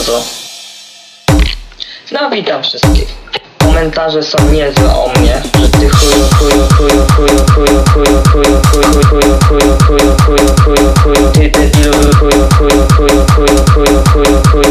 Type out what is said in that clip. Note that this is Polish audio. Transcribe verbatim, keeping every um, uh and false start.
BONZO. No witam wszystkich. Komentarze są niezłe o mnie, że ty chuju, chuju, chuju, chuju, chuju, chuju, chuju, chuju, chuju, chuju, chuju, chuju, chuju, chuju, ty debilu, chuju, chuju, chuju, chuju, chuju, chuju, chuju,